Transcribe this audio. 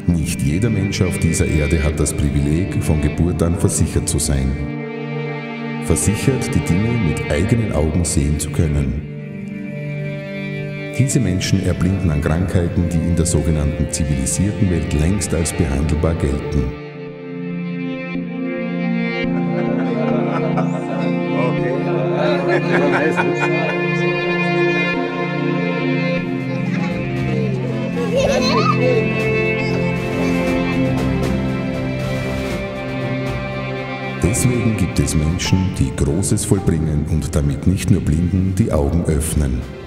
Nicht jeder Mensch auf dieser Erde hat das Privileg, von Geburt an versichert zu sein. Versichert, die Dinge mit eigenen Augen sehen zu können. Diese Menschen erblinden an Krankheiten, die in der sogenannten zivilisierten Welt längst als behandelbar gelten. Deswegen gibt es Menschen, die Großes vollbringen und damit nicht nur Blinden die Augen öffnen.